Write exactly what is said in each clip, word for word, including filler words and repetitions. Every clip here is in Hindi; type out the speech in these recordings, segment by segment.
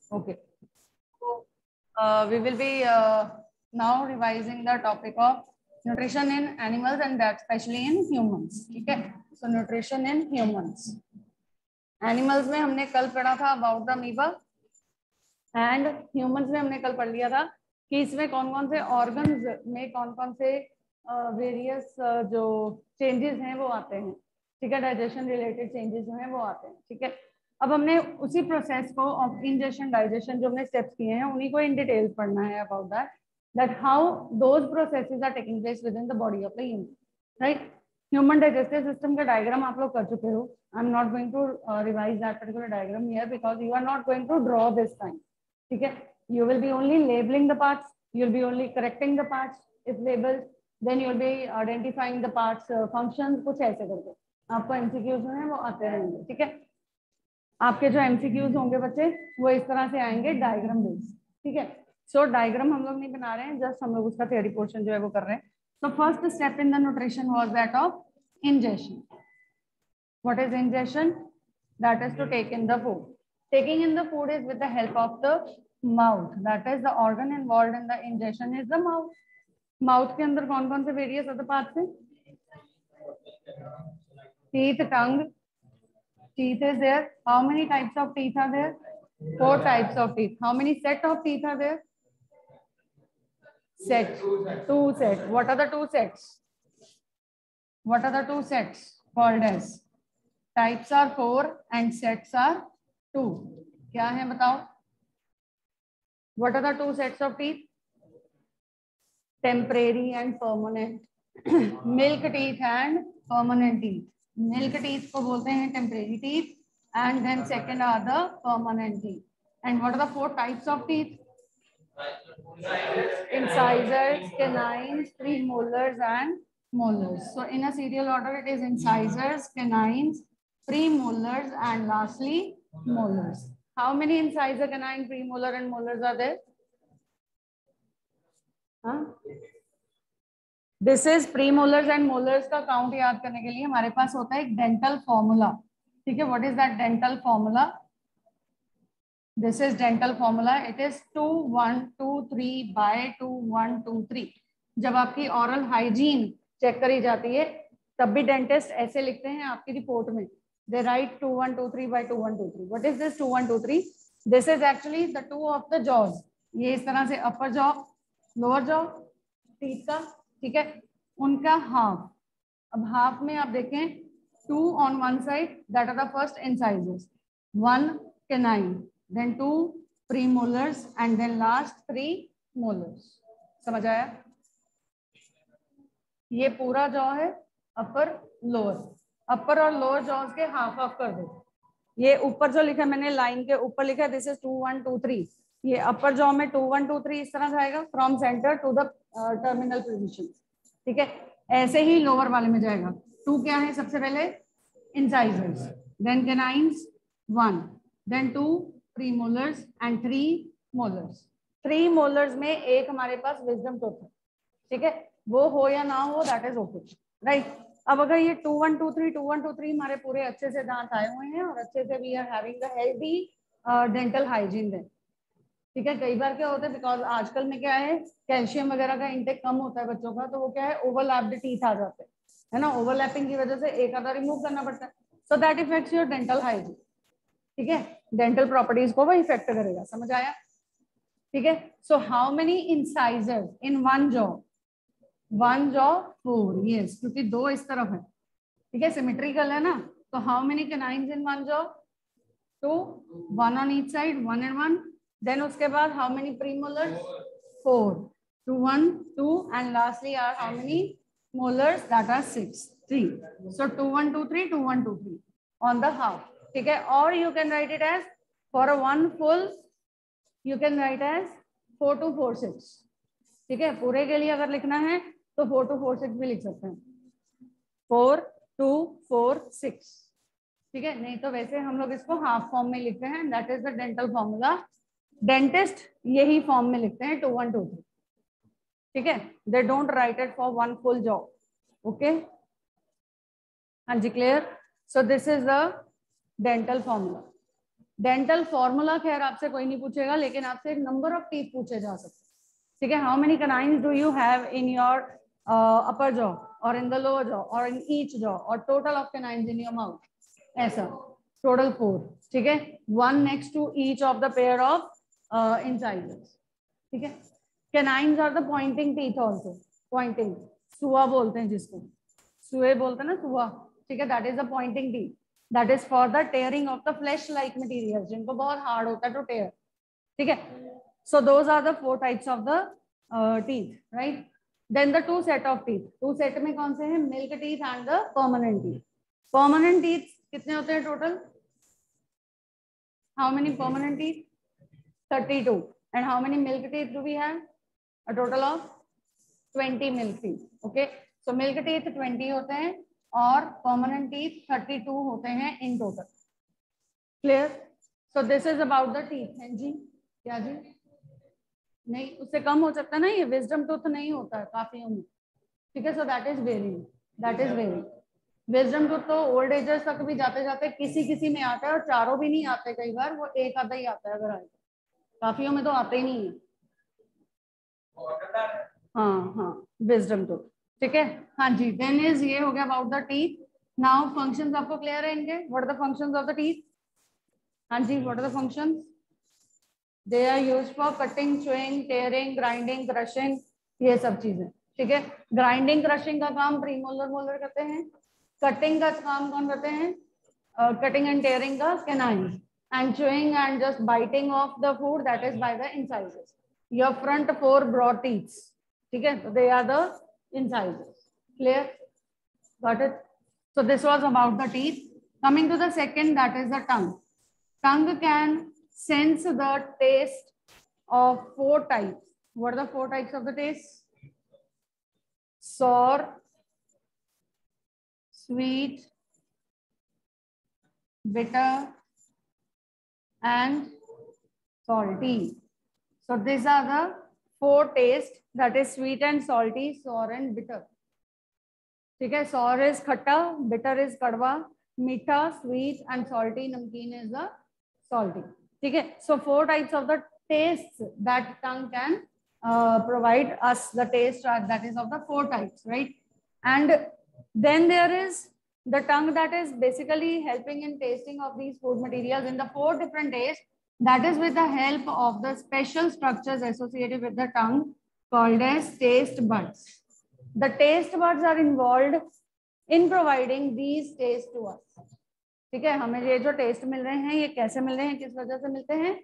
Okay. So uh, we will be uh, now revising the topic of nutrition in animals and that especially in humans. ठीक है? So nutrition in humans. Animals में हमने कल पढ़ा था about the amoeba and humans में हमने कल पढ़ लिया था कि इसमें कौन कौन से organs में कौन कौन से वेरियस uh, uh, जो changes हैं वो आते हैं. ठीक है, डाइजेशन रिलेटेड चेंजेस जो हैं वो आते हैं. ठीक है, अब हमने उसी प्रोसेस को ऑफ इंजेशन डाइजेशन जो हमने स्टेप्स किए हैं उन्हीं को इन डिटेल पढ़ना है about that that how those processes are taking place within the body of the human. Right, human digestive system का डायग्राम आप लोग कर चुके हो. I am not going to revise that particular diagram here because you are not going to draw this time. ठीक है, you will be only labelling the parts, you will be only correcting the parts if labelled, then you will be identifying the parts functions, कुछ ऐसे करके आपको एमसीक्यूज जो है वो आते रहेंगे. ठीक है, आपके जो एमसीक्यूज होंगे बच्चे वो इस तरह से आएंगे डायग्राम बेस्ड. ठीक है, सो डायग्राम हम लोग नहीं बना रहे हैं, जस्ट हम लोग उसका थ्योरी पोर्शन जो है वो कर रहे हैं. So first step in the nutrition was that of ingestion. What is ingestion? That is to take in the food. Taking in the food is with the help of the mouth. That is the organ involved in the ingestion is the mouth. Mouth के अंदर कौन कौन से वेरियस अदर पार्ट्स हैं? Teeth, tongue. Teeth is there. How many types of teeth are there? Four types of teeth. How many set of teeth are there? Set. Two set. What are the two sets? What are the two sets called as? Types are four and sets are two. क्या है बताओ? What are the two sets of teeth? Temporary and permanent. Milk teeth and permanent teeth. Milk teeth को बोलते हैं temporary teeth and then second are the permanent teeth. And what are the four types of teeth? Incisors, canines, premolars and molars. So in a serial order it is incisors, canines, premolars and lastly molars. How many incisor, canine, premolar and molars are there? Huh? This is premolars and molars का काउंट याद करने के लिए हमारे पास होता है एक डेंटल फॉर्मूला. ठीक है, what is that dental formula? This is dental formula. It is two one two three by two one two three. जब आपकी ऑरल हाइजीन चेक करी जाती है तब भी डेंटिस्ट ऐसे लिखते हैं आपकी रिपोर्ट में, they write two one two three by two one two three. What is this two one two three? This is actually the two of the jaws. ये इस तरह से upper jaw, lower jaw teeth का. ठीक है, उनका हाफ. अब हाफ में आप देखें two on one side that are the first incisors, one canine, then two premolars and then last three molars. समझ आया? ये पूरा जॉ है अपर लोअर. अपर और लोअर जॉज के हाफ हाफ कर दो. ये ऊपर जो लिखा मैंने लाइन के ऊपर लिखा है this is two one two three. ये अपर जॉ में टू वन टू थ्री इस तरह जाएगा from centre to the terminal position. ठीक है, ऐसे ही लोअर वाले में जाएगा. टू क्या है? सबसे पहले incisors, then canines one, then two premolars and three molars. Three molars में एक हमारे पास विजडम टूथ है. ठीक है, वो हो या ना हो दैट इज ओके. राइट, अब अगर ये two one two three two one two three हमारे पूरे अच्छे से दांत आए हुए हैं और अच्छे से we are having the healthy dental hygiene then. ठीक है, कई बार क्या होता है बिकॉज आजकल में क्या है कैल्शियम वगैरह का इंटेक कम होता है बच्चों का, तो वो क्या है ओवरलैप्ड टीथ आ जाते हैं, है ना. ओवरलैपिंग की वजह से एक आधा रिमूव करना पड़ता है. So that effects your dental hygiene. ठीक है, डेंटल प्रॉपर्टीज को वो इफेक्ट करेगा. समझ आया? ठीक है, so how many incisors in one jaw? One jaw four. Yes, क्योंकि दो इस तरफ है. ठीक है, सिमेट्रिकल है ना. तो how many canines in one jaw? Two, one on each side, one and one. Then उसके बाद how many premolars? Four. Two one two and lastly are how many molars? That are six, three. So two one two three, two one two three on the half. ठीक है, और you can write it as for one full you can write as four two four six. ठीक है, पूरे के लिए अगर लिखना है तो फोर टू फोर सिक्स भी लिख सकते हैं. Four two four six. ठीक है, नहीं तो वैसे हम लोग इसको हाफ फॉर्म में लिखते हैं. That is the dental formula. Dentist यही फॉर्म में लिखते हैं टू वन टू थ्री. ठीक है, they don't write it for one full jaw. Okay, हाँ जी, clear. So this is the dental formula. Dental formula खैर आपसे कोई नहीं पूछेगा, लेकिन आपसे एक नंबर ऑफ टीथ पूछे जा सकते हैं, ठीक है। How many canines do you have in your upper jaw और इन द लोअर जॉ और इन ईच जॉ, और total of canines in your mouth, ऐसा टोटल फोर, ठीक है। One next to each of the pair of incisors, ठीक है। Canines are the pointing teeth also, pointing, सुआ बोलते हैं जिसको, सुए बोलते हैं ना, सुआ, ठीक है। That is the pointing teeth, that is for the tearing of the flesh like material, जिनको बहुत हार्ड होता है टू टेयर, ठीक है। So those are the four types of the teeth, right. Then the two set of teeth, two set में कौन से हैं, milk teeth and the permanent teeth. Permanent teeth कितने होते हैं total, how many permanent teeth, thirty two, and how many milk teeth do we have, a total of twenty milk teeth, okay. So milk teeth twenty होते हैं और परमानेंट टीथ थर्टी टू होते हैं in total, clear. So this is about the teeth, है जी, क्या जी, नहीं उससे कम हो सकता है ना, ये विजडम टूथ नहीं होता है काफियों में, ठीक है। So that is wearing, that is wearing. Wisdom tooth तो ओल्ड एजर्स तक भी जाते जाते किसी किसी में आता है, और चारों भी नहीं आते, कई बार वो एक आधा ही आता है, अगर आए काफियों में तो आते ही नहीं है। हाँ हाँ, विजडम टूथ, ठीक है। हाँ जी, देन इज ये हो गया about the teeth. Now functions आपको क्लियर है इनके, what are the functions of the teeth, हाँ जी, what are the functions, they are used for cutting, chewing, tearing, grinding, crushing, ये सब चीजें, ठीक है। ग्राइंडिंग क्रशिंग का काम प्रीमोलर मोलर करते हैं, कटिंग का काम कौन करते हैं, कटिंग एंड टेयरिंग का canine, and chewing and just biting of the food, that is by the incisors. Your front four broad teeth, ठीक है, so they are the incisors, clear, got it. So this was about the teeth. Coming to the second, that is the tongue. Tongue can sense the taste of four types. What are the four types of the taste? Sour, sweet, bitter, and salty. So these are the four tastes, that is sweet and salty, sour and bitter, ठीक है। sour is खट्टा, bitter is कड़वा, मीठा sweet, and salty नमकीन is the salty, ठीक है। so four types of the tastes that tongue can uh, provide us the taste, uh, that is of the four types, right. And then there is the tongue that is basically helping in tasting of these food materials in the four different tastes, that is with the help of the special structures associated with the tongue called as taste buds. The taste buds are involved in providing these tastes to us, ठीक है। हमें ये जो टेस्ट मिल रहे हैं, ये कैसे मिल रहे हैं, किस वजह से मिलते हैं,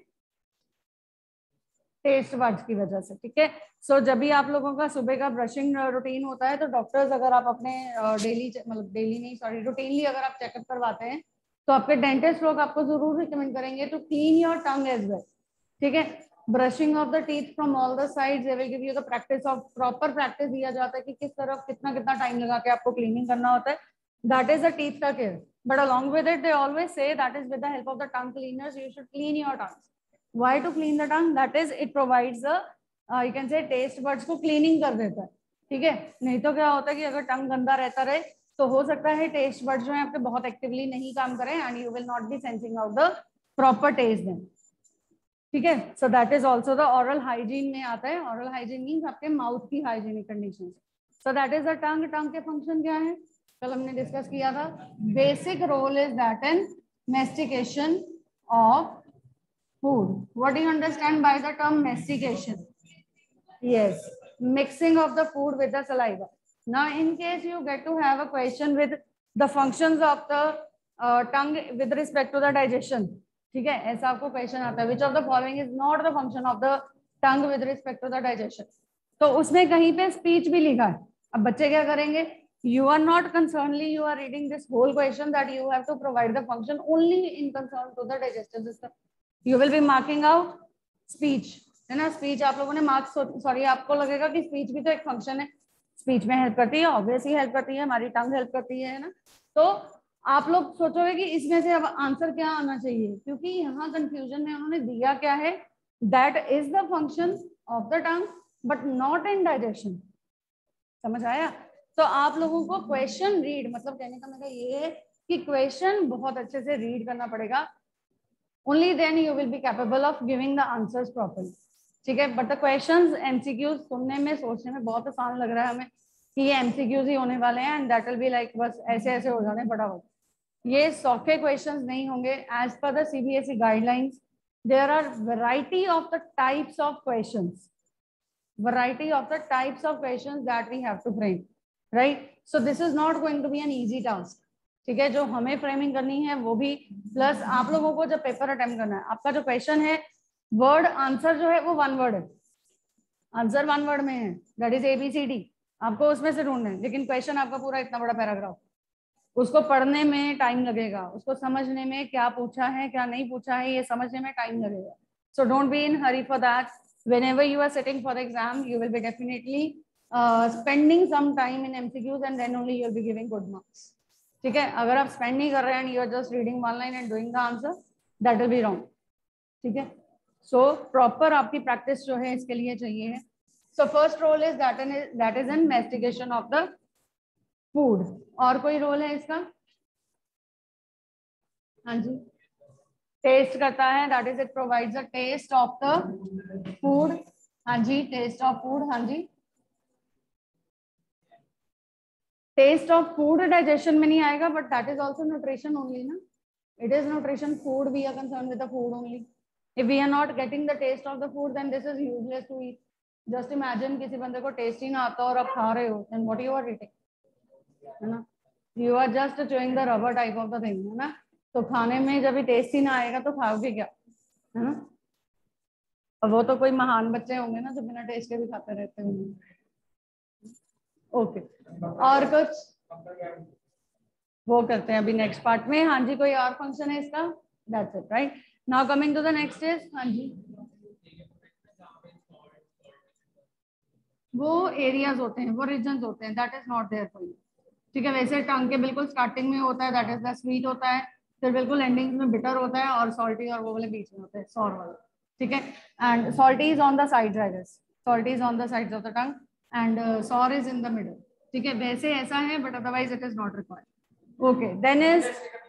टेस्ट बड्स की वजह से, ठीक है। सो जब भी आप लोगों का सुबह का ब्रशिंग रूटीन होता है, तो डॉक्टर्स अगर आप अपने डेली मतलब डेली नहीं सॉरी रूटीनली अगर आप चेकअप करवाते हैं, तो आपके डेंटिस्ट लोग आपको जरूर रिकमेंड करेंगे to clean your tongue as well, ठीक है। Brushing of the teeth from all the sides, they will give you the practice of, proper practice दिया जाता है कि किस तरफ कितना कितना टाइम लगा के आपको क्लीनिंग करना होता है, दैट इज द टीथ का care. But along with it they always say that is with the help of the tongue cleaners you should clean your tongue. Why to clean the tongue? That is, it provides the uh, you can say taste buds को cleaning कर देता है, ठीक है। नहीं तो क्या होता है कि अगर टंग गंदा रहता रहे, तो हो सकता है टेस्ट बड्स जो है आपके बहुत एक्टिवली नहीं काम करें, and you will not be sensing out the proper taste then, ठीक है। So that is also the oral hygiene में आता है। ऑरल हाइजीन मीन्स आपके माउथ की hygienic condition. So that is the tongue. Tongue के फंक्शन क्या है, कल हमने डिस्कस किया था। Basic role is that in mastication of food. What do you understand by the term mastication? Yes, mixing of the food with the saliva. Now in case you get to have a question with the functions of the uh, tongue with respect to the digestion, ठीक है, ऐसा आपको क्वेश्चन आता है, which of the following is not the function of the tongue with respect to the digestion, तो उसमें कहीं पे स्पीच भी लिखा है। अब बच्चे क्या करेंगे, you are not concernedly you are reading this whole question that you have to provide the function only in concern to the digestive system. You will be marking out speech, है ना। स्पीच आप लोगों ने मार्क्स, सॉरी आपको लगेगा कि स्पीच भी तो एक फंक्शन है, स्पीच में हेल्प करती है, ऑब्वियसली हेल्प करती है, हमारी टंग हेल्प करती है ना। तो आप लोग सोचोगे कि इसमें से अब आंसर क्या आना चाहिए, क्योंकि यहाँ कंफ्यूजन में उन्होंने दिया क्या है, that is the function of the tongue but not in digestion. समझ आया? तो आप लोगों को क्वेश्चन रीड, मतलब कहने का मतलब ये है कि क्वेश्चन बहुत अच्छे से रीड करना पड़ेगा। only then you will be capable of giving the answers properly. ठीक है, but the questions M C Qs सुनने में सोचने में बहुत आसान लग रहा है हमें कि ये M C Qs ही होने वाले हैं and that will be like बस ऐसे ऐसे हो जाने फटाफट. ये सौखे questions नहीं होंगे. As per the C B S E guidelines, there are variety of the types of questions. Variety of the types of questions that we have to frame, right? So this is not going to be an easy task. ठीक है, जो हमें फ्रेमिंग करनी है वो भी, प्लस आप लोगों को जब पेपर अटेम्प्ट करना है, आपका जो क्वेश्चन है वर्ड आंसर जो है वो वन वर्ड है, आंसर वन वर्ड में है, दैट इज एबीसीडी, आपको उसमें से ढूंढना है. लेकिन क्वेश्चन आपका पूरा इतना बड़ा पैराग्राफ, उसको पढ़ने में टाइम लगेगा, उसको समझने में क्या पूछा है क्या नहीं पूछा है ये समझने में टाइम लगेगा. So don't be in hurry for that. whenever you are sitting for the exam, you will be definitely uh, spending some time in M C Qs and then only you will be giving good marks. ठीक है, अगर आप स्पेंड नहीं कर रहे हैं and you are just reading one line and doing the answer, that will be wrong. ठीक है, so proper आपकी practice जो है इसके लिए चाहिए है. So first role is that in that is in investigation of the food. और कोई रोल है इसका? हाँ जी, टेस्ट करता है, that is it provides a taste of the food. हाँ जी, टेस्ट ऑफ फूड. हाँ जी, टेस्ट ऑफ फूड डाइजेशन में नहीं आएगा, but that is also nutrition only ना. It is nutrition. Food we are concern with the food only. If we are not getting the taste of the food then this is useless to eat. Just imagine किसी बंदे को टेस्ट ही ना आता और आप खा रहे हो, then what you are eating, है ना. You are just chewing the rubber type of the thing, है ना. तो खाने में जब भी टेस्ट ही ना आएगा तो खाओगे क्या, है ना. और वो तो कोई महान बच्चे होंगे ना जो बिना टेस्ट के भी खाते रहते होंगे. ओके, और कुछ वो करते हैं अभी नेक्स्ट पार्ट में. हाँ जी, कोई और फंक्शन है इसका? That's it, right. Now coming to the next is, हाँ जी, वो एरियाज होते हैं, वो रीजन होते हैं, that is not there for you. ठीक है, वैसे टंग के बिल्कुल स्टार्टिंग में होता है, दैट इज द स्वीट होता है, फिर बिल्कुल एंडिंग में बिटर होता है, और सॉल्टी और वो वाले बीच में होते हैं, सॉर वाले. ठीक है, and salty is on the sides, I guess salty is on the sides of the tongue and sour is in the middle. ठीक है, वैसे ऐसा है, but otherwise it is not required. Okay, then is,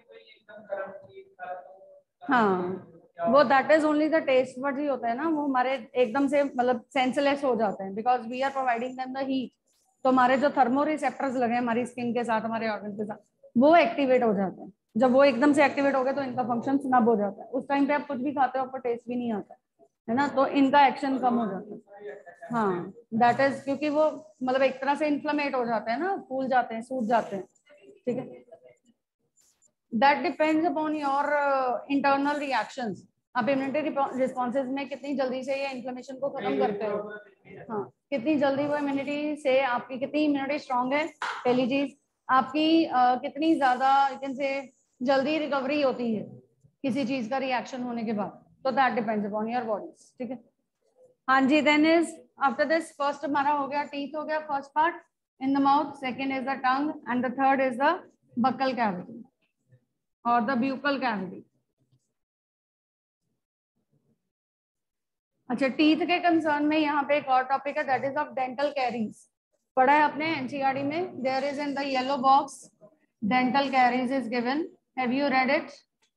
हाँ, वो that is only the taste bud ही होता है ना, वो हमारे एकदम से मतलब सेंसलेस हो जाते हैं, because we are providing them the heat. तो हमारे जो थर्मो रिसेप्टर्स लगे हैं हमारी स्किन के साथ, हमारे ऑर्गन के साथ, वो एक्टिवेट हो जाते हैं. जब वो एकदम से एक्टिवेट हो गए तो इनका फंक्शन स्नब हो जाता है. उस टाइम पे आप कुछ भी खाते हो आपको टेस्ट भी नहीं आता है ना, तो इनका एक्शन कम हो जाता है. हाँ, दैट इज क्योंकि वो मतलब एक तरह से इन्फ्लेमेट हो जाते हैं ना, फूल जाते हैं, सूज जाते हैं. ठीक है, that depends upon your internal reactions. आप इम्यूनिटी रिस्पॉन्सेज में कितनी जल्दी से ये इन्फ्लेमेशन को खत्म करते हो. हाँ, कितनी जल्दी वो इम्यूनिटी से, आपकी कितनी इम्यूनिटी स्ट्रांग है, पहली चीज. आपकी uh, कितनी ज्यादा से जल्दी रिकवरी होती है किसी चीज का रिएक्शन होने के बाद, तो that depends upon your body. ठीक है, हाँ जी. Then is after this, first हमारा हो गया टीथ हो गया, first part in the mouth, second is the tongue and the third is the buccal cavity और द ब्यूकल कैविटी. अच्छा, टीथ के कंसर्न में यहाँ पे एक और टॉपिक है, that is of dental caries. पढ़ा है आपने एनसीईआरटी में, there is in the yellow box dental caries is given. Have you read it?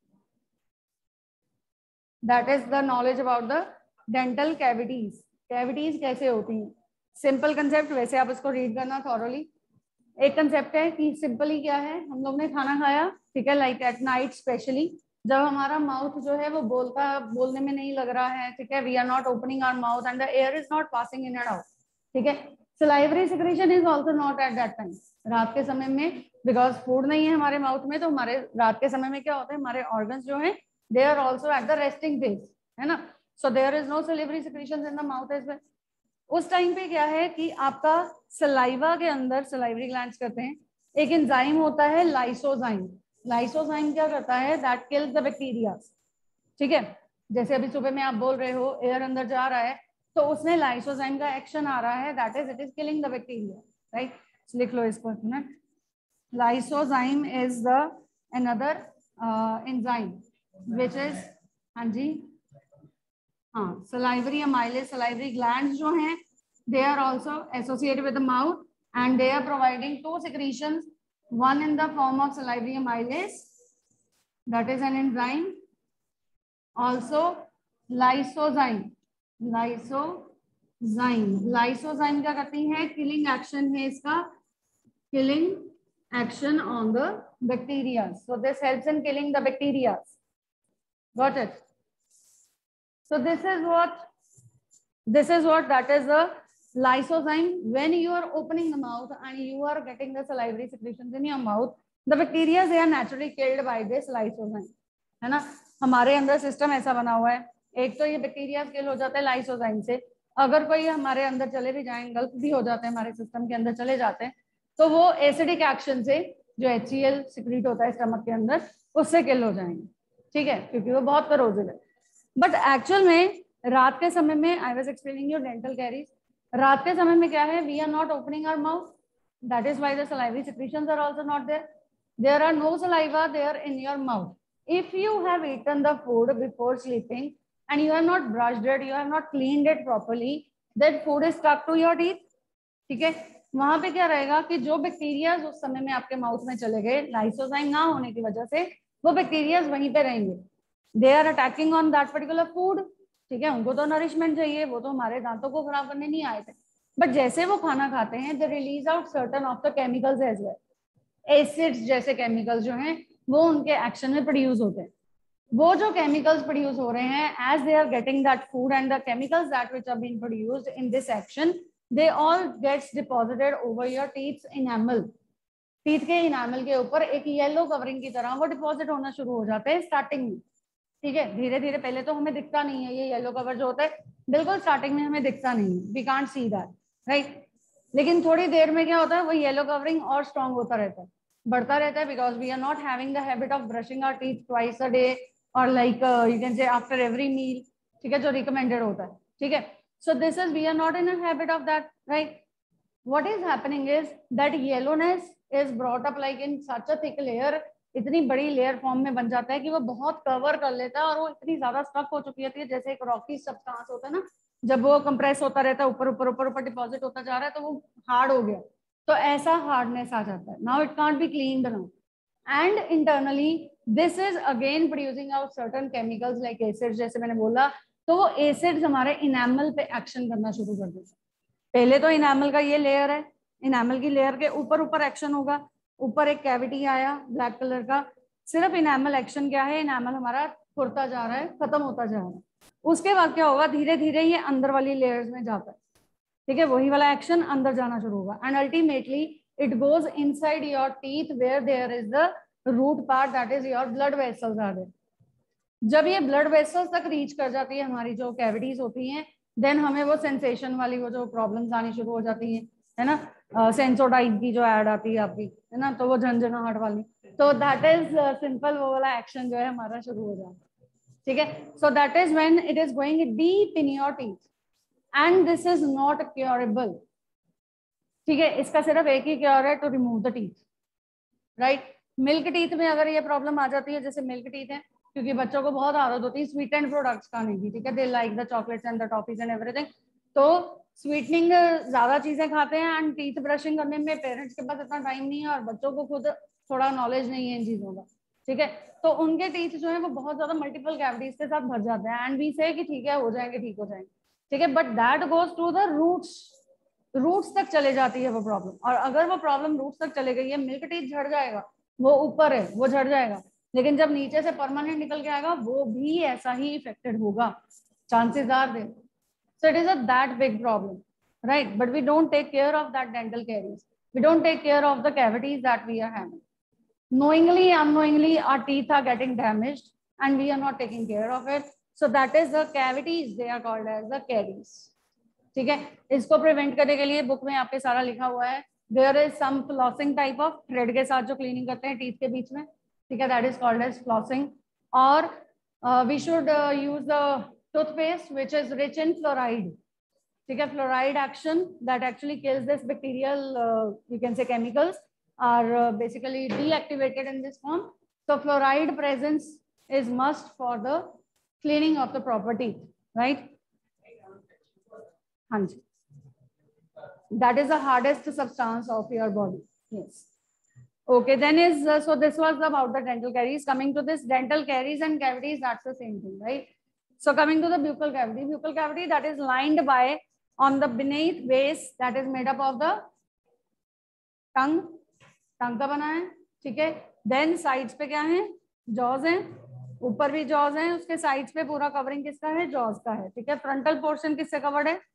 That is the knowledge about the dental cavities. Cavities कैसे होती हैं, सिंपल कंसेप्ट, वैसे आप इसको रीड करना थॉरोली. एक कंसेप्ट है कि सिंपली क्या है, हम लोग ने खाना खाया, ठीक है, लाइक एट नाइट स्पेशली, जब हमारा माउथ जो है वो बोलता बोलने में नहीं लग रहा है, ठीक है, we are not opening our mouth and the air is not passing in and out. ठीक है, salivary secretion is also not at that time, रात के समय में, बिकॉज फूड नहीं है हमारे माउथ में, तो हमारे रात के समय में क्या होता है, हमारे ऑर्गन्स जो है they are also at the resting phase, है ना. So there is no salivary secretion in the mouth as well. उस टाइम पे क्या है कि आपका सलाइवा के अंदर, सलाइवरी ग्लैंड्स करते हैं, एक एंजाइम होता है लाइसोजाइम. लाइसोजाइम क्या करता है, दैट किल्स द बैक्टीरिया. ठीक है, जैसे अभी सुबह में आप बोल रहे हो एयर अंदर जा रहा है, तो उसमें लाइसोजाइम का एक्शन आ रहा है, that is it is killing the bacteria, right. लिख लो इसको, ना. Lysozyme is the another enzyme which is, हाँ जी, हाँ, सलाइवरी अमाइलेज, सलाइवरी ग्लैंड्स जो हैं, they are also associated with the mouth and they are providing two secretions, one in the form of salivary amylase, that is an enzyme, also lysozyme, lysozyme, lysozyme क्या करती है, किलिंग एक्शन है इसका, killing action on the bacteria, so this helps in killing the bacteria, got it? So this is what, this is what that is the lysozyme. When you are opening the mouth and you are getting the salivary secretions in your mouth, the bacteria they are naturally killed by this lysozyme, है ना? हमारे अंदर सिस्टम ऐसा बना हुआ है, एक तो ये बैक्टीरिया किल हो जाते हैं लाइसोजाइम से, अगर कोई हमारे अंदर चले भी जाए, गल्प भी हो जाते हैं, हमारे सिस्टम के अंदर चले जाते हैं, तो वो एसिडिक एक्शन से जो एच सी एल सिक्रीट होता है स्टमक के अंदर, उससे किल हो जाएंगे, ठीक है, क्योंकि वो बहुत करोसिव है। बट एक्चुअल में रात के समय में, I was explaining your dental caries, रात के समय में क्या है, we are not opening our mouth, that is why the salivary secretions are also not there, there are no saliva there in your mouth. If you have eaten the food before sleeping and you have not brushed it, you have not cleaned it properly, that food is stuck to your teeth, ठीक है, वहां पे क्या रहेगा कि जो बैक्टीरियाज उस समय में आपके माउथ में चले गए, लाइसोजाइम ना होने की वजह से वो बैक्टीरियाज वहीं पे रहेंगे, they are attacking on that particular food, ठीक है, उनको तो नरिशमेंट चाहिए, वो तो हमारे दांतों को खराब करने नहीं आए थे, बट जैसे वो खाना खाते हैं they release out certain of the chemicals as well, acids जैसे केमिकल्स जो हैं वो उनके एक्शन में प्रोड्यूस होते हैं, वो जो केमिकल्स प्रोड्यूस हो रहे हैं as they are getting that food and the chemicals that which are being produced in this action, they all gets deposited over your teeth enamel, teeth के इनेमल के ऊपर एक येलो कवरिंग की तरह वो डिपॉजिट होना शुरू हो जाते हैं स्टार्टिंग में, ठीक है, धीरे धीरे, पहले तो हमें दिखता नहीं है, ये येलो कवर जो होता है बिल्कुल स्टार्टिंग में हमें दिखता नहीं है, we can't see that, right, लेकिन थोड़ी देर में क्या होता है, वो येलो कवरिंग और स्ट्रॉन्ग होता रहता है, बढ़ता रहता है, because we are not having the habit of brushing our teeth twice a day और like you can say after every meal, ठीक है, जो रिकमेंडेड होता है, ठीक है, so this is we are not in a habit of that, right, what is happening is that yellowness is brought up like in such a thick layer, इतनी बड़ी लेयर फॉर्म में बन जाता है कि वो बहुत कवर कर लेता है, और वो इतनी ज्यादा स्टक हो चुकी होती है, जैसे एक रॉकी सब्सटेंस होता है ना, जब वो कंप्रेस होता रहता है, ऊपर ऊपर ऊपर ऊपर डिपॉजिट होता जा रहा है, तो वो हार्ड हो गया, तो ऐसा हार्डनेस आ जाता है, now it can't be cleaned now, and internally this is again producing out certain chemicals like acid, जैसे मैंने बोला, तो वो एसिड्स हमारे इनेमल पे एक्शन करना शुरू कर देते हैं, पहले तो इनेमल का ये लेयर है, इनेमल की लेयर के ऊपर ऊपर एक्शन होगा, ऊपर एक कैविटी आया ब्लैक कलर का, सिर्फ इनेमल एक्शन क्या है, इनेमल हमारा खुरता जा रहा है, खत्म होता जा रहा है, उसके बाद क्या होगा, धीरे धीरे ये अंदर वाली लेयर्स में जाता है, ठीक है, वही वाला एक्शन अंदर जाना शुरू होगा, and ultimately it goes inside your teeth where there is the root part, that is your blood vessels are there, जब ये ब्लड वेसल्स तक रीच कर जाती है हमारी जो कैविटीज होती हैं, देन हमें वो सेंसेशन वाली वो जो प्रॉब्लम्स आनी शुरू हो जाती हैं, है ना, सेंसोडाइन की जो ऐड आती है आपकी, है ना, तो वो झंझनाहट वाली, तो दैट इज सिंपल, वो वाला एक्शन जो है हमारा शुरू हो जाता है, ठीक है, so that is when it is going deep in your teeth and this is not curable, ठीक है, इसका सिर्फ एक ही क्योर है, to remove the teeth, right, milk teeth में अगर ये प्रॉब्लम आ जाती है, जैसे मिल्क टीथ है, क्योंकि बच्चों को बहुत आदत होती है स्वीटेंड प्रोडक्ट्स खाने की, ठीक है, they like the chocolates and the toffees and everything, तो स्वीटनिंग ज्यादा चीजें खाते हैं, एंड टीथ ब्रशिंग करने में पेरेंट्स के पास इतना टाइम नहीं है, और बच्चों को खुद थोड़ा नॉलेज नहीं है इन चीजों का, ठीक है, तो उनके टीथ जो है वो बहुत ज्यादा मल्टीपल कैविटीज के साथ भर जाते हैं, एंड वी से कि ठीक है हो जाएंगे, ठीक हो जाएंगे, ठीक है, but that goes to the roots, roots तक चले जाती है वो प्रॉब्लम, और अगर वो प्रॉब्लम रूट्स तक चले गई है, मिल्क टीथ झड़ जाएगा, वो ऊपर है वो झड़ जाएगा, लेकिन जब नीचे से परमानेंट निकल के आएगा वो भी ऐसा ही इफेक्टेड होगा, chances are there, so it is a that big problem, right, but we don't take care of that dental caries, we don't take care of the cavities that we are having, knowingly unknowingly our teeth are getting damaged and we are not taking care of it, so that is the cavities, they are called as the caries, ठीक है, इसको प्रिवेंट करने के लिए बुक में आपके सारा लिखा हुआ है, there is some flossing type of thread के साथ जो क्लीनिंग करते हैं टीथ के बीच में, ठीक है, that is called as flossing, और we should use the toothpaste which is rich in fluoride, ठीक है, fluoride action that actually kills this bacterial you can say chemicals are basically deactivated in this form, so fluoride presence is must for the cleaning of the proper teeth, right, हाँ जी, that is the hardest substance of your body, yes, Okay, then is uh, so this was about the dental caries. Coming to this dental caries and cavities, that's the same thing, right? So coming to the buccal cavity, buccal cavity that is lined by on the beneath base that is made up of the tongue, tongue का बना है, ठीक है. Then sides पे क्या है? Jaws है, ऊपर भी jaws है, उसके sides पे पूरा covering किसका है? Jaws का है, ठीक है. Frontal portion किससे covered है?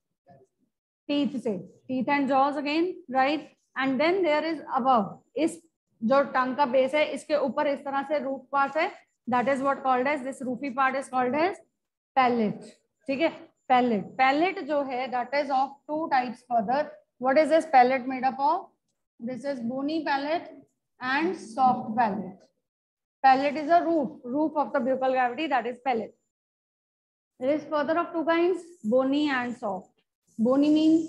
Teeth से, teeth and jaws again, right? And then there is above, इस जो टंग का बेस है इसके ऊपर इस तरह से रूफ पार्ट है, that is what called as, this roofy part is called as palate, ठीक है. पैलेट, पैलेट जो है that is of two types further. What is this palate made up of? This is bony palate and soft palate. Palate is a roof, roof of the buccal cavity, that is palate. There is further of two kinds, bony and soft. Bony means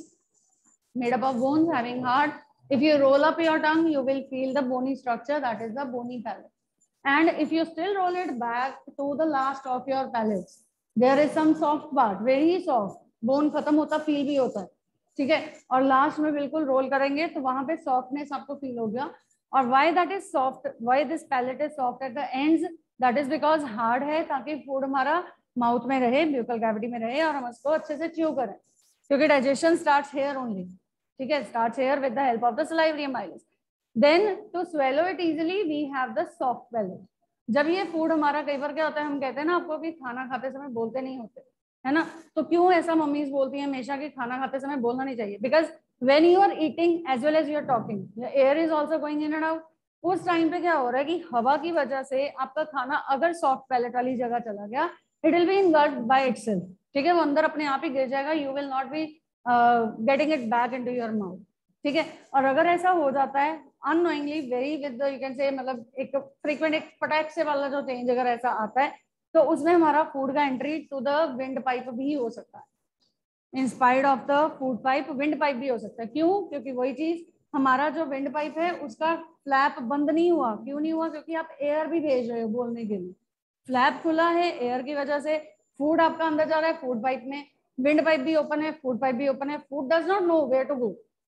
made up of bones having hard. If you roll up your tongue, you will feel the bony structure, that is the bony palate. And if you still roll it back to the last of your palates, there is some soft part, very soft. Bone खत्म होता feel भी होता है, ठीक है. और लास्ट में बिल्कुल रोल करेंगे तो वहां पे सॉफ्टनेस आपको फील हो गया. और why that is soft, why this palate is soft at the ends, that is because hard है, ताकि फूड हमारा माउथ में रहे, ब्यूकल कैविटी में रहे और हम उसको अच्छे से च्यू करें, क्योंकि डाइजेशन स्टार्ट्स हेयर ओनली, ठीक है. Starts here with the help of the salivary amylase. Then to swallow it easily we have the soft palate. जब ये फूड हमारा, कई बार क्या होता है, हम कहते हैं ना आपको कि खाना खाते समय बोलते नहीं होते, है ना. तो क्यों ऐसा मम्मीज बोलती हैं हमेशा कि खाना खाते समय बोलना नहीं चाहिए? Because when you are eating as well as you are talking, air is also going in and out. उस टाइम पे क्या हो रहा है कि हवा की वजह से आपका खाना अगर सॉफ्ट पैलेट वाली जगह चला गया, it will be engulfed by itself, ठीक है. वो अंदर अपने आप ही गिर जाएगा, you will not be getting it back into your mouth, ठीक है. और अगर ऐसा हो जाता है unknowingly, very with you can say, मतलब एक फ्रीक्वेंट एक फटाक से वाला जो चेंज अगर ऐसा आता है, तो उसमें हमारा फूड का entry to the wind pipe भी हो सकता है. Inspired of the food pipe, wind pipe भी हो सकता है. क्यों? क्योंकि वही चीज, हमारा जो विंड पाइप है उसका फ्लैप बंद नहीं हुआ. क्यों नहीं हुआ? क्योंकि आप एयर भी भेज रहे हो बोलने के लिए. फ्लैप खुला है, एयर की वजह से फूड आपका अंदर जा रहा है फूड पाइप में, विंड पाइप भी ओपन है, फूड पाइप भी ओपन है. Food does not know where to go,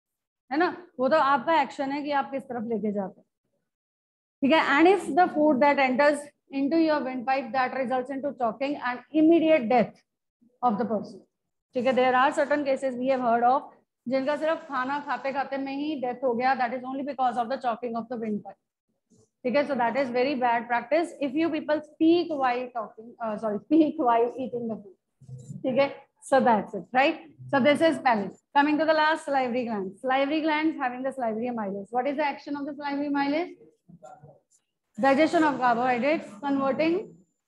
है ना. वो तो आपका एक्शन है कि आप किस तरफ लेके जाते हैं, ठीक है. And if the food that enters into your wind pipe, that results into choking and immediate death of the person, ठीक है. There are certain cases we have heard of जिनका सिर्फ खाना खाते खाते में ही डेथ हो गया, that is only because of the choking of the wind pipe, ठीक है. So that is very bad practice if you people speak while talking, sorry speak while eating the food, ठीक है. So that's it, right? So this is palate. Coming to the last, salivary glands. Salivary glands having the salivary amylase. What is the action of the salivary amylase? Digestion of carbohydrates, converting,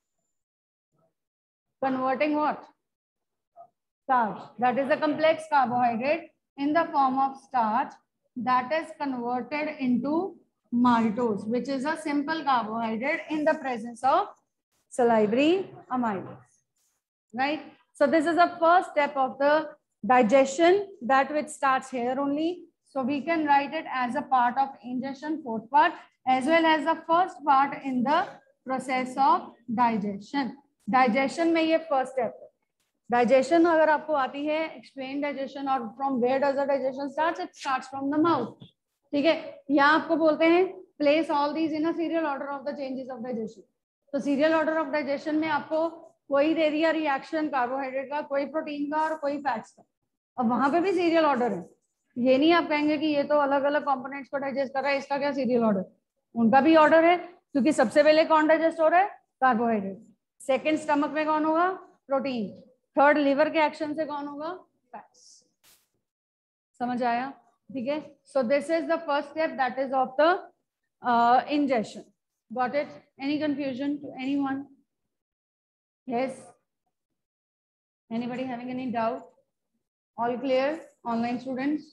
converting what? Starch. That is a complex carbohydrate in the form of starch that is converted into maltose, which is a simple carbohydrate in the presence of salivary amylase, right? So this is the first step of the digestion, that which starts here only. So we can write it as a part of ingestion, fourth part, as well as the first part in the process of digestion. Digestion में ये first step है. Digestion अगर आपको आती है, explain digestion और from where does the digestion starts? It starts from the mouth, ठीक है. यहाँ आपको बोलते हैं place all these in a serial order of the changes of digestion. तो serial order of digestion में आपको कोई दे दिया रिएक्शन कार्बोहाइड्रेट का, कोई प्रोटीन का और कोई फैट्स का. अब वहां पे भी सीरियल ऑर्डर है. ये नहीं आप कहेंगे कि ये तो अलग अलग कंपोनेंट्स को डाइजेस्ट कर रहा है, इसका क्या सीरियल ऑर्डर? उनका भी ऑर्डर है, क्योंकि सबसे पहले कौन डाइजेस्ट हो रहा है? कार्बोहाइड्रेट. सेकंड स्टमक में कौन होगा? प्रोटीन. थर्ड लिवर के एक्शन से कौन होगा? फैट्स. समझ आया? ठीक है. So this is the first step, that is of the injection. Got it? Any confusion to anyone? Yes. Anybody having any doubt? All clear? Online students?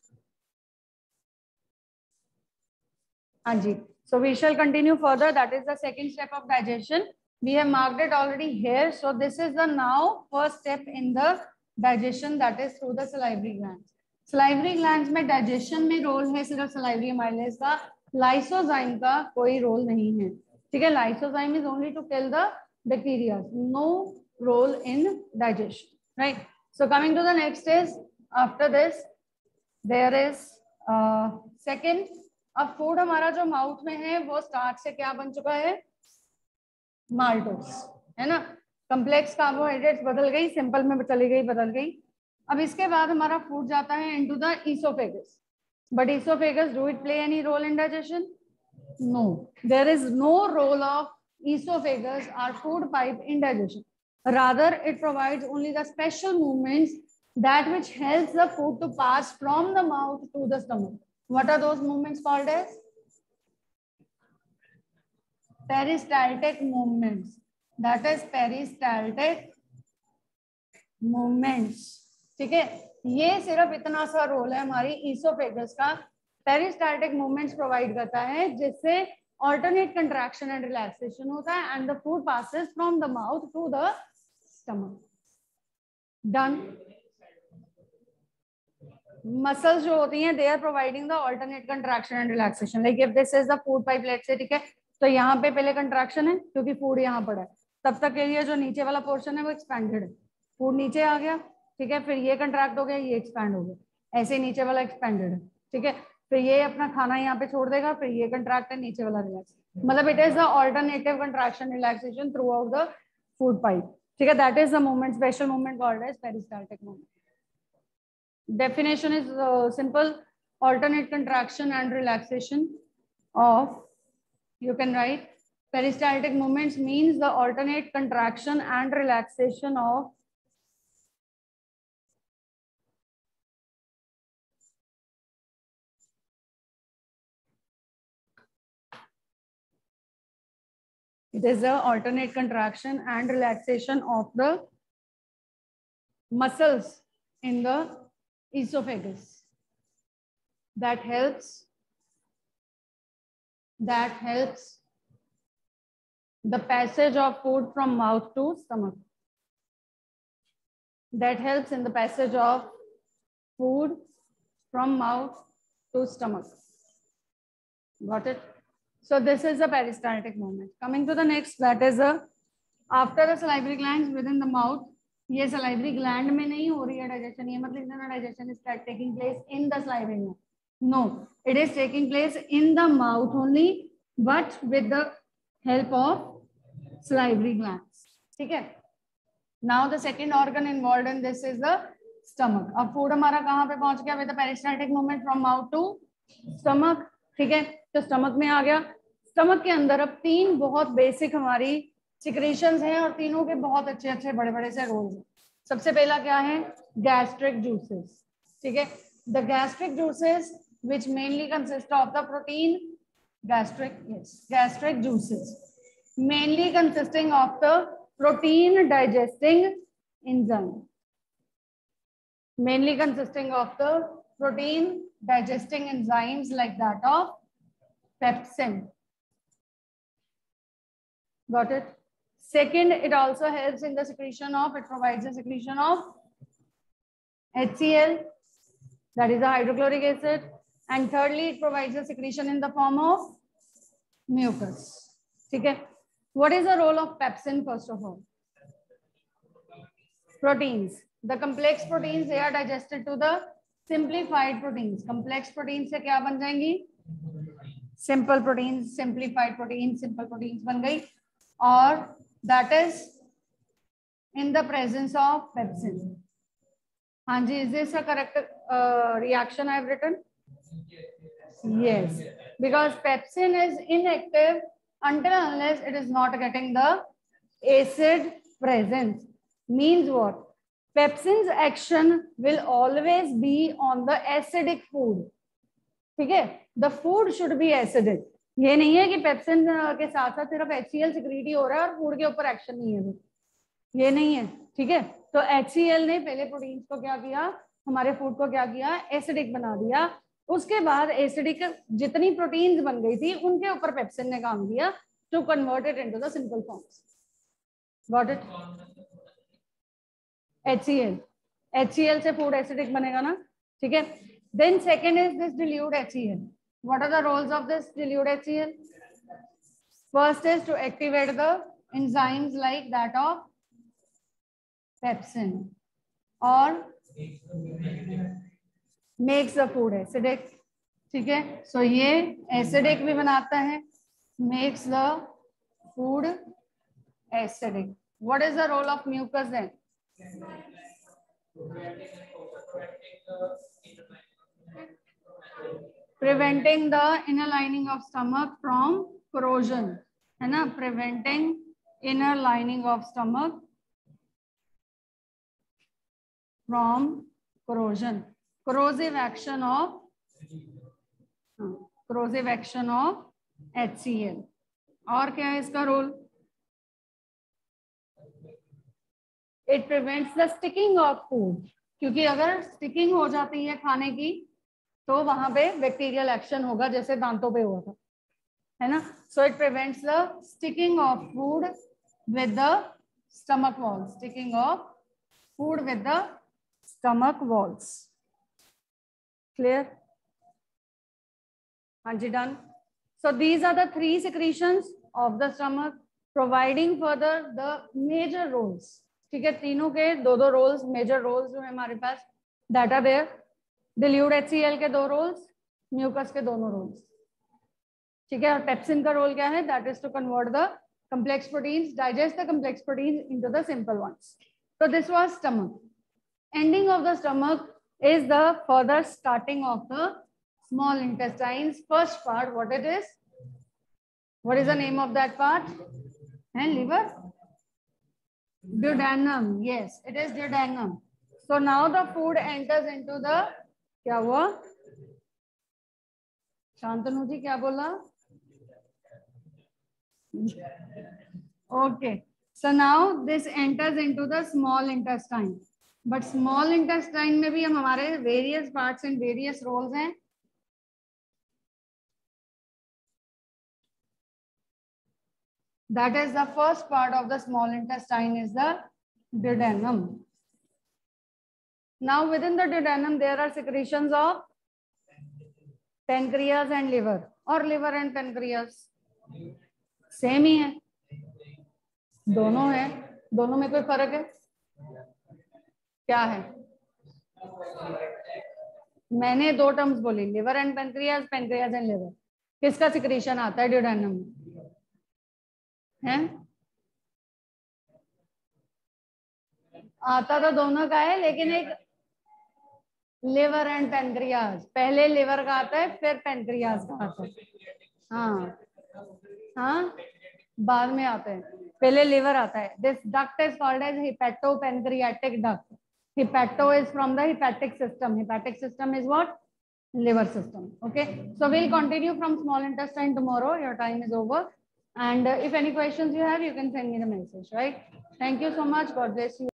Anji. So we shall continue further. That is the second step of digestion. We have marked it already here. So this is the now first step in the digestion, that is through the salivary glands. Salivary glands में digestion में role है सिर्फ salivary amylase का, lysozyme का कोई role नहीं है, ठीक है. Lysozyme is only to kill the bacteria, no role in digestion, right? So coming to the next is, after this there is uh, second अब फूड हमारा जो माउथ में है वो स्टार्च से क्या बन चुका है, माल्टोस, है ना। कम्प्लेक्स कार्बोहाइड्रेट्स बदल गई, सिंपल में चली गई, बदल गई। अब इसके बाद हमारा फूड जाता है into the oesophagus, but oesophagus do it play any role in digestion? No, there is no role of oesophagus और food pipe in digestion. Rather, it provides only the special movements that which helps the food to pass from the mouth to the stomach. What are those movements called as? Peristaltic movements. That is peristaltic movements. ठीक है, ये सिर्फ इतना सा रोल है हमारी ईसोफेगस का. पेरिस्टाल्टिक मूवमेंट्स प्रोवाइड करता है जिससे alternate contraction and relaxation होता है and the food passes from the mouth to the stomach. Done. Muscles जो होती हैं, they are providing the alternate contraction and relaxation. Like if this is the food pipe, let's say, ठीक है, तो यहाँ पे पहले contraction है क्योंकि food यहाँ पड़ा है, तब तक के लिए जो नीचे वाला portion है वो expanded है. Food नीचे आ गया, ठीक है, फिर ये contract हो गया, ये expand हो गया, ऐसे नीचे वाला expanded है, ठीक है, फिर ये अपना खाना यहाँ पे छोड़ देगा, फिर ये contract है, नीचे वाला relax. मतलब it is the alternative contraction relaxation throughout the food pipe. ठीक है, that is the movement, special movement called as peristaltic movement. Definition is uh, simple: alternate contraction and relaxation of, you can write, peristaltic movements means the alternate contraction and relaxation of it is the alternate contraction and relaxation of the muscles in the esophagus that helps that helps the passage of food from mouth to stomach. That helps in the passage of food from mouth to stomach. Got it? So this is the peristaltic movement. Coming to the next, that is a after the salivary glands within the mouth. ये salivary gland में नहीं हो रही है digestion, ये मतलब इतना digestion is taking place in the salivary gland. No, it is taking place in the mouth only, but with the help of salivary glands. ठीक है? Now the second organ involved in this is the stomach. अब food हमारा कहाँ पे पहुंच गया with the peristaltic movement from mouth to stomach. ठीक है, तो stomach में आ गया. Stomach के अंदर अब तीन बहुत basic हमारी secretions हैं और तीनों के बहुत अच्छे अच्छे बड़े बड़े से roles हैं. सबसे पहला क्या है? Gastric juices. ठीक है, the gastric juices which mainly consist of the protein gastric yes gastric juices mainly consisting of the protein digesting enzyme mainly consisting of the protein digesting enzymes like that of pepsin. Got it? Second, it also helps in the secretion of, it provides the secretion of H C l, that is the hydrochloric acid, and thirdly, it provides a secretion in the form of mucus. Okay. What is the role of pepsin first of all? Proteins. The complex proteins, they are digested to the simplified proteins. Complex proteins से क्या बन जाएंगी? Simple proteins, simplified proteins, simple proteins बन गई. और that is in the presence of pepsin. हाँ जी, is this a correct uh, reaction I have written? Yes, because pepsin is inactive until unless it is not getting the acid presence. Means what? Pepsin's action will always be on the acidic food. ठीक है? The food should be acidic. ये नहीं है कि पेप्सिन के साथ साथ सिर्फ H C l सिक्रीट ही हो रहा है और फूड के ऊपर एक्शन नहीं है, ये नहीं है. ठीक है, तो H C l ने पहले प्रोटीन्स को क्या किया, हमारे फूड को क्या किया, एसिडिक बना दिया. उसके बाद एसिडिक जितनी प्रोटीन्स बन गई थी उनके ऊपर पेप्सिन ने काम किया to convert it into the simple forms. Got it? H C l H C l से फूड एसिडिक बनेगा ना. ठीक है, then second is this dilute H C l. What are the roles of this dilute H C l? First is to activate the enzymes like that of pepsin or makes the food acidic. ठीक है, सो ये एसिडिक भी बनाता है, makes the food acidic. What is the role of mucus then? Preventing the inner lining of stomach from corrosion, है ना, preventing inner lining of stomach from corrosion, corrosive action of uh, corrosive action of H C l. और क्या है इसका role? It prevents the sticking of food, क्योंकि अगर स्टिकिंग हो जाती है खाने की तो वहां पे बैक्टीरियल एक्शन होगा, जैसे दांतों पे हुआ था, है ना. So it prevents the sticking of food with the stomach wall, sticking of food with the stomach walls. Clear? हाँ जी, done. So these are the three secretions of the stomach, providing further the major roles. ठीक है, तीनों के दो दो रोल्स, मेजर रोल्स जो है हमारे पास, that are there. dilute H C l के दो रोल्स, म्यूकस के दोनों रोल्स. ठीक है, और पेप्सिन का रोल क्या है? That is to convert the complex proteins, digest the complex proteins into the simple ones. So this was stomach. Ending of the stomach is the further starting of the small intestines. First part, what it is? What is the name of that part? And liver? Duodenum. Yes, it is duodenum. So now the food enters into the, क्या हुआ? शांतनु जी क्या बोला? Okay. So now this enters into the small intestine. But small intestine में भी हम हमारे various parts and various roles हैं. That is the first part of the small intestine is the duodenum. Now within the duodenum there are secretions of pancreas and liver, or liver and pancreas same ही है, दोनों है, दोनों में कोई फर्क है? क्या है? मैंने दो टर्म्स बोली, liver and pancreas, pancreas and liver. किसका सिक्रीशन आता है ड्यूडेनम में? है आता तो दोनों का है, लेकिन एक लिवर एंड पेनक्रियाज, पहले लिवर का आता है फिर पेनक्रियाज का आता है. हाँ हाँ, बाद में आते हैं, पहले लिवर आता है. This duct is called as hepatopancreatic duct. Hepato is from the hepatic system. Hepatic system is what? Liver system. Okay. So we'll continue from small intestine tomorrow. Your time is over. And uh, if any questions you have, you can send me the message, right? Thank you so much. God bless you.